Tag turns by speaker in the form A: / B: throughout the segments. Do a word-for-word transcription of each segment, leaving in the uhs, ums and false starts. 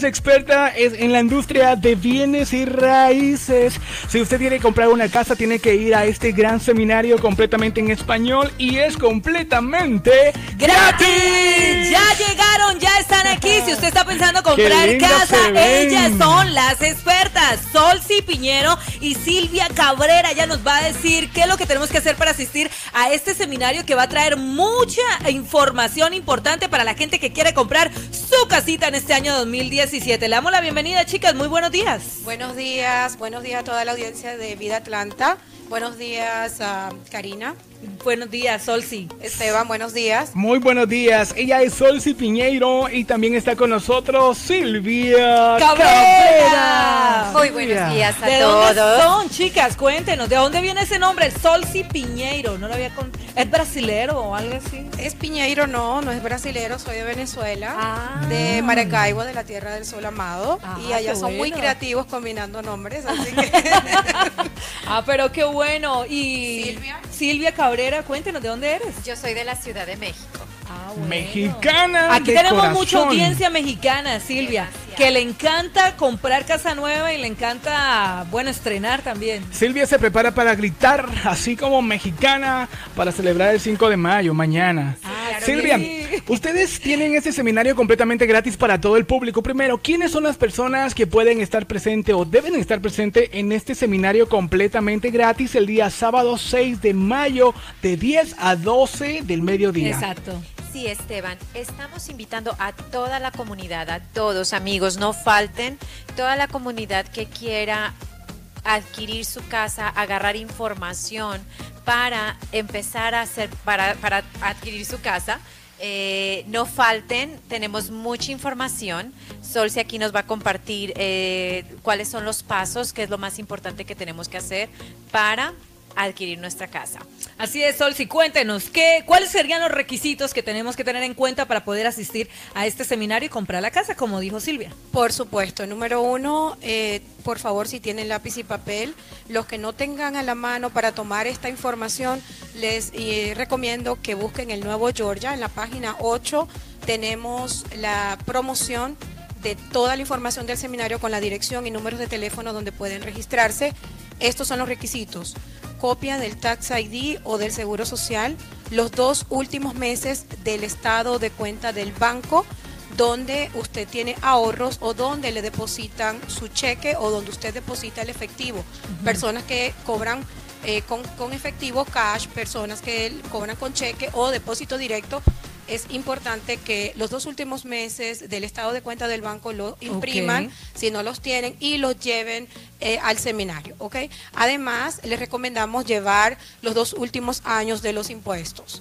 A: es experta en la industria de bienes y raíces. Si usted quiere comprar una casa, tiene que ir a este gran seminario completamente en español y es completamente gratis.
B: Ya llegaron, ya están aquí. Si usted está pensando comprar casa, ellas son las expertas, Solsi Piñero y Silvia Cabrera. Ya nos va a decir qué es lo que tenemos que hacer para asistir a este seminario que va a traer mucha información importante para la gente que quiere comprar su casita en este año dos mil diecisiete. Le damos la bienvenida, chicas. Muy buenos días.
C: Buenos días, buenos días a toda la audiencia de Vida Atlanta. Buenos días, uh, Karina.
B: Buenos días, Solsi.
C: Esteban, buenos días.
A: Muy buenos días. Ella es Solsi Piñeiro y también está con nosotros Silvia Cabrera.
D: Muy buenos días a
B: ¿De
D: todos.
B: dónde son, chicas? Cuéntenos, ¿de dónde viene ese nombre? Solsi Piñeiro. No lo había con... ¿Es brasilero o algo así?
C: Es Piñeiro, no, no es brasilero, soy de Venezuela,
B: ah.
C: de Maracaibo, de la Tierra del Sol Amado.
B: Ah,
C: y allá son
B: bueno.
C: muy creativos combinando nombres, así que...
B: Ah, pero qué bueno. Y
C: Silvia.
B: Silvia Cabrera, cuéntenos, ¿de dónde eres?
D: Yo soy de la Ciudad de México.
B: Ah, bueno.
A: Mexicana.
B: Aquí
A: de
B: tenemos
A: corazón.
B: mucha audiencia mexicana, Silvia,
D: Demasiado.
B: que le encanta comprar casa nueva y le encanta, bueno, estrenar también.
A: Silvia se prepara para gritar, así como mexicana, para celebrar el cinco de mayo, mañana.
B: Ah, claro
A: Silvia,
B: que sí.
A: ustedes tienen este seminario completamente gratis para todo el público. Primero, ¿quiénes son las personas que pueden estar presentes o deben estar presentes en este seminario completamente gratis el día sábado seis de mayo de diez a doce del mediodía?
B: Exacto.
D: Sí, Esteban, estamos invitando a toda la comunidad, a todos amigos, no falten, toda la comunidad que quiera adquirir su casa, agarrar información para empezar a hacer, para, para adquirir su casa. Eh, no falten, tenemos mucha información. Solsi aquí nos va a compartir eh, cuáles son los pasos, qué es lo más importante que tenemos que hacer para adquirir nuestra casa.
B: Así es, Solsi, cuéntenos, ¿qué, ¿cuáles serían los requisitos que tenemos que tener en cuenta para poder asistir a este seminario y comprar la casa, como dijo Silvia?
C: Por supuesto, número uno, eh, por favor, si tienen lápiz y papel, los que no tengan a la mano para tomar esta información, les eh, recomiendo que busquen el Nuevo Georgia. En la página ocho tenemos la promoción de toda la información del seminario con la dirección y números de teléfono donde pueden registrarse. Estos son los requisitos: copia del Tax I D o del Seguro Social, los dos últimos meses del estado de cuenta del banco donde usted tiene ahorros o donde le depositan su cheque o donde usted deposita el efectivo. Uh-huh. Personas que cobran eh, con, con efectivo, cash, personas que cobran con cheque o depósito directo. Es importante que los dos últimos meses del estado de cuenta del banco lo impriman, okay, si no los tienen, y los lleven eh, al seminario, ¿ok? Además, les recomendamos llevar los dos últimos años de los impuestos.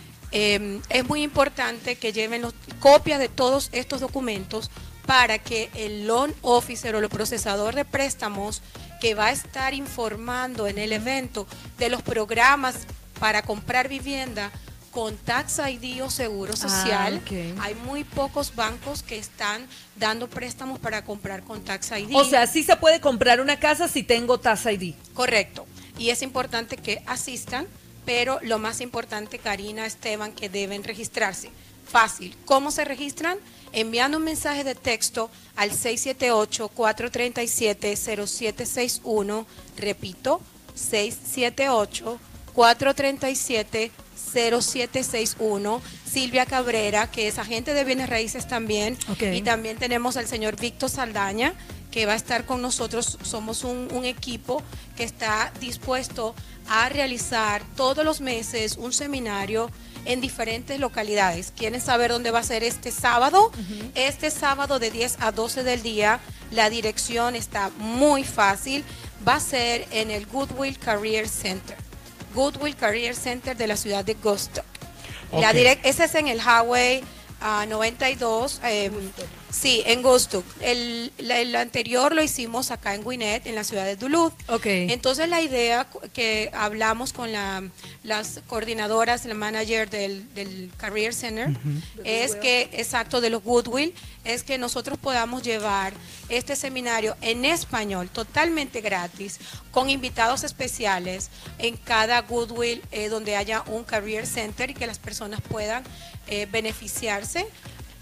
C: Eh, es muy importante que lleven los, copias de todos estos documentos para que el loan officer o el procesador de préstamos que va a estar informando en el evento de los programas para comprar vivienda con Tax I D o Seguro Social. Ah, okay. Hay muy pocos bancos que están dando préstamos para comprar con Tax I D.
B: O sea, sí se puede comprar una casa si tengo Tax I D.
C: Correcto. Y es importante que asistan, pero lo más importante, Karina, Esteban, que deben registrarse. Fácil. ¿Cómo se registran? Enviando un mensaje de texto al seis siete ocho, cuatro tres siete, cero siete seis uno. Repito, seis siete ocho, cuatro tres siete, cero siete seis uno. Silvia Cabrera, que es agente de bienes raíces también. Okay. Y también tenemos al señor Víctor Saldaña, que va a estar con nosotros. Somos un, un equipo que está dispuesto a realizar todos los meses un seminario en diferentes localidades. ¿Quieren saber dónde va a ser este sábado? Uh-huh. Este sábado de diez a doce del día. La dirección está muy fácil. Va a ser en el Goodwill Career Center. Goodwill Career Center de la ciudad de Gostock. Okay. La direct, ese es en el Highway uh, noventa y dos. Eh, sí, en Gostock. El, la, el anterior lo hicimos acá en Gwinnett, en la ciudad de Duluth.
B: Okay.
C: Entonces la idea que hablamos con la, las coordinadoras, la manager del, del Career Center, uh-huh, es que, exacto, de los Goodwill, es que nosotros podamos llevar este seminario en español totalmente gratis, con invitados especiales en cada Goodwill eh, donde haya un Career Center y que las personas puedan eh, beneficiarse.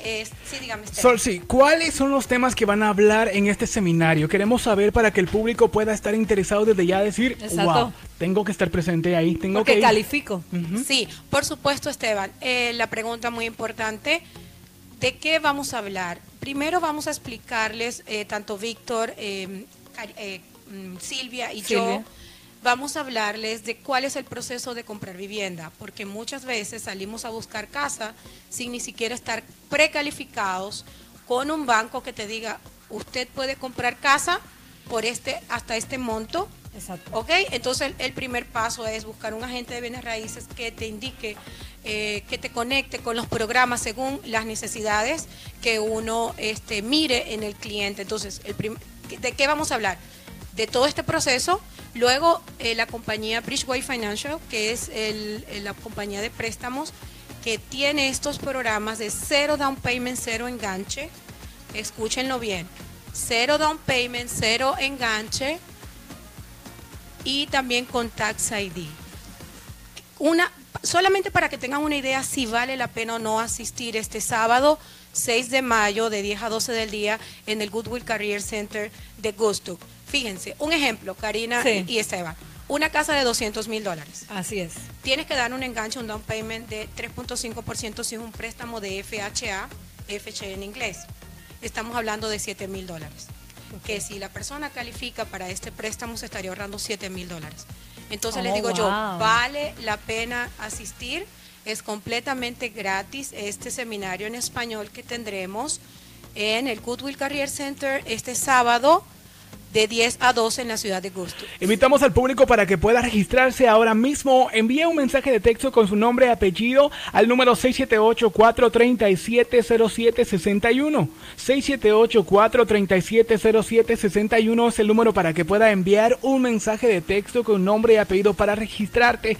C: Eh, sí, dígame, Esteban.
A: Sol, sí, ¿cuáles son los temas que van a hablar en este seminario? Queremos saber para que el público pueda estar interesado desde ya decir,
B: Exacto.
A: wow, tengo que estar presente ahí, tengo
B: Porque
A: que ir.
B: califico.
A: Ujú.
C: Sí, por supuesto, Esteban. Eh, la pregunta muy importante, ¿de qué vamos a hablar? Primero vamos a explicarles, eh, tanto Víctor, eh, Cari- eh, mm, Silvia y
B: Silvia.
C: yo, vamos a hablarles de cuál es el proceso de comprar vivienda, porque muchas veces salimos a buscar casa sin ni siquiera estar precalificados con un banco que te diga, usted puede comprar casa por este hasta este monto.
B: Exacto.
C: ¿Ok? Entonces el primer paso es buscar un agente de bienes raíces que te indique, eh, que te conecte con los programas según las necesidades que uno este, mire en el cliente. Entonces, el prim- ¿de qué vamos a hablar? De todo este proceso. Luego, eh, la compañía Bridgeway Financial, que es el- el- la compañía de préstamos que tiene estos programas de cero down payment, cero enganche. Escúchenlo bien. Cero down payment, cero enganche. Y también con Tax I D. Una, solamente para que tengan una idea si vale la pena o no asistir este sábado seis de mayo de diez a doce del día en el Goodwill Career Center de Gusto. Fíjense, un ejemplo, Karina
B: Sí.
C: y Esteban. Una casa de doscientos mil dólares.
B: Así es.
C: Tienes que dar un enganche, un down payment de tres punto cinco por ciento si es un préstamo de F H A, F H A en inglés. Estamos hablando de siete mil dólares. Que si la persona califica para este préstamo se estaría ahorrando siete mil dólares. Entonces
B: Oh,
C: les digo yo,
B: wow.
C: vale la pena asistir, es completamente gratis este seminario en español que tendremos en el Goodwill Career Center este sábado de diez a doce en la ciudad de Gusto.
A: Invitamos al público para que pueda registrarse ahora mismo. Envíe un mensaje de texto con su nombre y apellido al número seis siete ocho, cuatro tres siete, cero siete seis uno. seis siete ocho, cuatro tres siete, cero siete seis uno es el número para que pueda enviar un mensaje de texto con nombre y apellido para registrarte.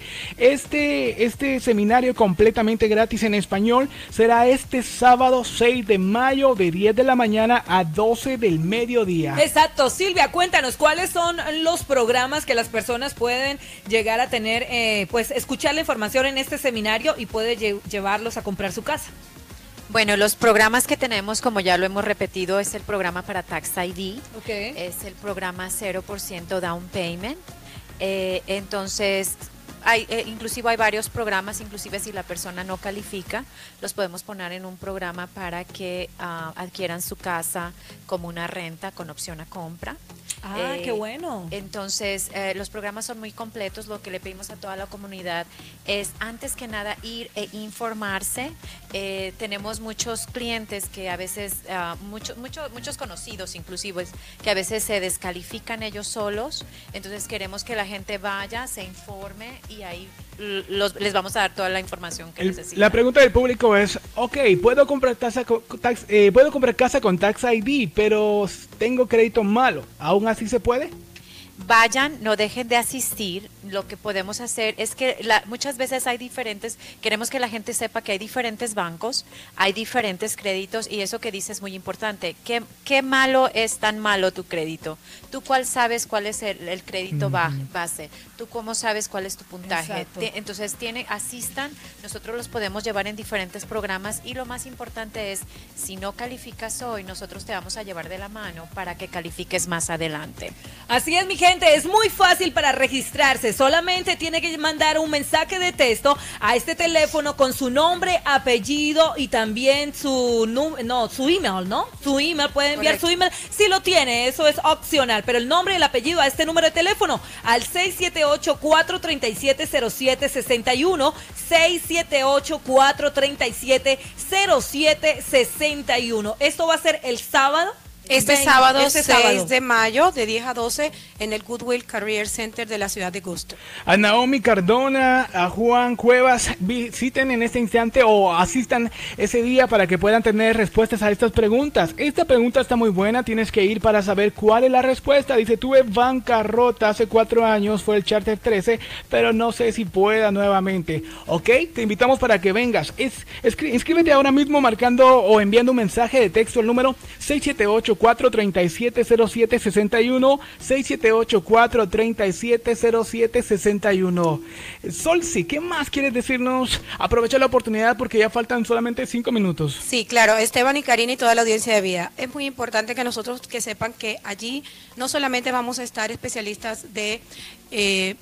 A: Este, este seminario completamente gratis en español será este sábado seis de mayo de diez de la mañana a doce del mediodía.
B: Exacto. Silvia, cuéntanos, ¿cuáles son los programas que las personas pueden llegar a tener, eh, pues escuchar la información en este seminario y puede lle- llevarlos a comprar su casa?
D: Bueno, los programas que tenemos, como ya lo hemos repetido, es el programa para Tax I D,
B: Ok.
D: es el programa cero por ciento down payment. Eh, entonces, hay, eh, inclusive hay varios programas, inclusive si la persona no califica, los podemos poner en un programa para que ah, adquieran su casa como una renta con opción a compra.
B: Ah,
D: Eh,
B: qué bueno.
D: Entonces, eh, los programas son muy completos. Lo que le pedimos a toda la comunidad es, antes que nada, ir e informarse. Eh, tenemos muchos clientes que a veces, ah, mucho, mucho- muchos conocidos inclusive, que a veces se descalifican ellos solos. Entonces, queremos que la gente vaya, se informe y ahí l- los- les vamos a dar toda la información que
A: El-
D: necesitan.
A: la pregunta del público es, ok, puedo comprar, tasa co- tax- eh, puedo comprar casa con Tax I D, pero tengo crédito malo. ¿Aún así se puede?
D: Vayan, no dejen de asistir. Lo que podemos hacer es que la- muchas veces hay diferentes, queremos que la gente sepa que hay diferentes bancos, hay diferentes créditos y eso que dices es muy importante. ¿Qué, qué malo es tan malo tu crédito? ¿Tú cuál sabes cuál es el, el crédito ba- base? ¿Tú cómo sabes cuál es tu puntaje?
B: Exacto.
D: Te- entonces, tiene, asistan, nosotros los podemos llevar en diferentes programas y lo más importante es, si no calificas hoy, nosotros te vamos a llevar de la mano para que califiques más adelante.
B: Así es, mi gente, es muy fácil para registrarse. Solamente tiene que mandar un mensaje de texto a este teléfono con su nombre, apellido y también su nu- no, su email, ¿no? Su email, puede enviar
C: Correcto.
B: su email si lo tiene, eso es opcional, pero el nombre y el apellido a este número de teléfono al seis siete ocho, cuatro tres siete, cero siete seis uno, seis siete ocho, cuatro tres siete, cero siete seis uno. Esto va a ser el sábado.
C: Este
B: Venga,
C: sábado
B: este
C: seis
B: sábado.
C: de mayo de diez a doce en el Goodwill Career Center de la ciudad de Gusto.
A: A Naomi Cardona, a Juan Cuevas, visiten en este instante o asistan ese día para que puedan tener respuestas a estas preguntas. Esta pregunta está muy buena, tienes que ir para saber cuál es la respuesta. Dice, tuve bancarrota hace cuatro años, fue el Charter trece, pero no sé si pueda nuevamente. ¿Ok? Te invitamos para que vengas. Es, escri- inscríbete ahora mismo marcando o enviando un mensaje de texto al número seis siete ocho, ocho, cuatro tres siete, cero siete seis uno, seis siete ocho, cuatro tres siete, cero siete seis uno. Solsi, ¿qué más quieres decirnos? Aprovecha la oportunidad porque ya faltan solamente cinco minutos.
C: Sí, claro, Esteban y Karina y toda la audiencia de Vida. Es muy importante que nosotros que sepan que allí no solamente vamos a estar especialistas de eh,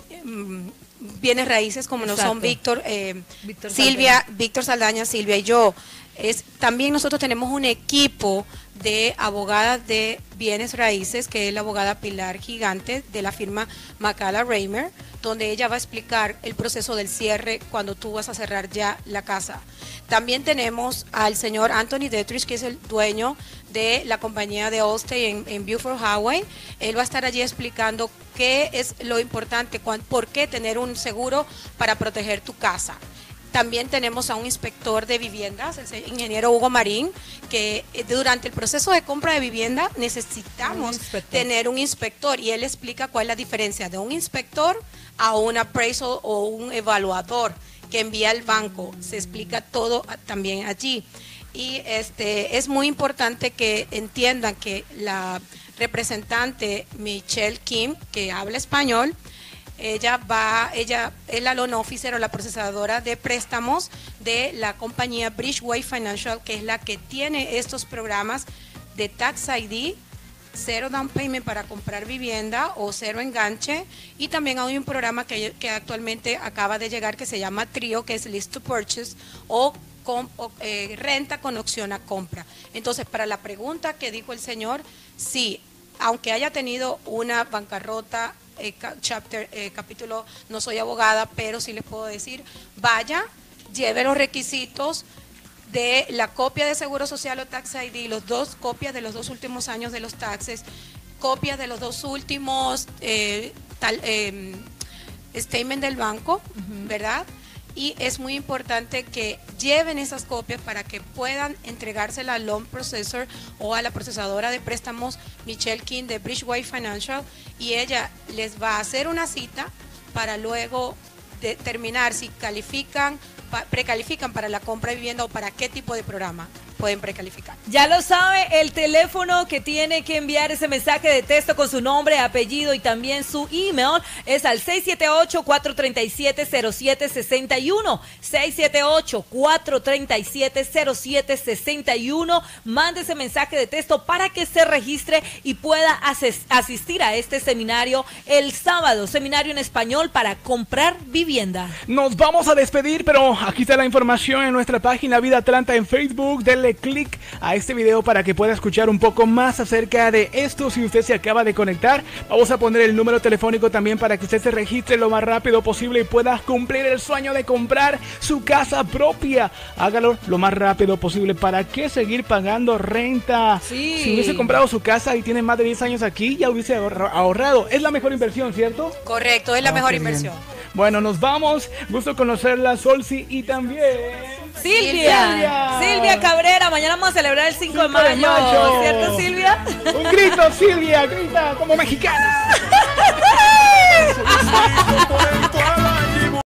C: bienes raíces como nos son Víctor, eh, Víctor Silvia, Saldaña. Víctor Saldaña, Silvia y yo. Es, también nosotros tenemos un equipo de abogadas de bienes raíces, que es la abogada Pilar Gigante de la firma Macala Raymer, donde ella va a explicar el proceso del cierre cuando tú vas a cerrar ya la casa. También tenemos al señor Anthony Detrich, que es el dueño de la compañía de Allstate en, en Beaufort Highway. Él va a estar allí explicando qué es lo importante, cuán, por qué tener un seguro para proteger tu casa. También tenemos a un inspector de viviendas, el ingeniero Hugo Marín, que durante el proceso de compra de vivienda necesitamos un tener un inspector, y él explica cuál es la diferencia de un inspector a un appraisal o un evaluador que envía al banco. Se explica todo también allí. Y este es muy importante que entiendan que la representante Michelle Kim, que habla español, Ella va, ella es la loan officer o la procesadora de préstamos de la compañía Bridgeway Financial, que es la que tiene estos programas de Tax I D, cero down payment para comprar vivienda o cero enganche, y también hay un programa que, que actualmente acaba de llegar que se llama Trio, que es List to Purchase o, con, o eh, renta con opción a compra. Entonces, para la pregunta que dijo el señor, sí, aunque haya tenido una bancarrota, Eh, chapter, eh, capítulo, no soy abogada, pero sí les puedo decir, vaya, lleve los requisitos de la copia de Seguro Social o Tax I D, los dos copias de los dos últimos años de los taxes, copias de los dos últimos eh, tal, eh, statement del banco, uh-huh. ¿verdad? Y es muy importante que lleven esas copias para que puedan entregársela al loan processor o a la procesadora de préstamos Michelle King de Bridgeway Financial, y ella les va a hacer una cita para luego determinar si califican, precalifican para la compra de vivienda o para qué tipo de programa pueden precalificar.
B: Ya lo sabe, el teléfono que tiene que enviar ese mensaje de texto con su nombre, apellido y también su email es al seis siete ocho, cuatro tres siete, cero siete seis uno, seis siete ocho, cuatro tres siete, cero siete seis uno. Mande ese mensaje de texto para que se registre y pueda ases- asistir a este seminario el sábado, seminario en español para comprar vivienda.
A: Nos vamos a despedir, pero aquí está la información en nuestra página Vida Atlanta en Facebook. Denle clic a este video para que pueda escuchar un poco más acerca de esto. Si usted se acaba de conectar, vamos a poner el número telefónico también para que usted se registre lo más rápido posible y pueda cumplir el sueño de comprar su casa propia. Hágalo lo más rápido posible. ¿Para qué seguir pagando renta?
B: Sí.
A: Si hubiese comprado su casa y tiene más de diez años aquí, ya hubiese ahorrado. Es la mejor inversión, ¿cierto?
C: Correcto, es la
A: Ah,
C: mejor
A: qué
C: inversión.
A: bien. Bueno, nos vamos. Gusto conocerla, Solsi, y también
B: Silvia.
A: Silvia.
B: Silvia Cabrera. Mañana vamos a celebrar el cinco de mayo.
A: mayo.
B: ¿Cierto, Silvia?
A: Un grito, Silvia, grita como mexicana.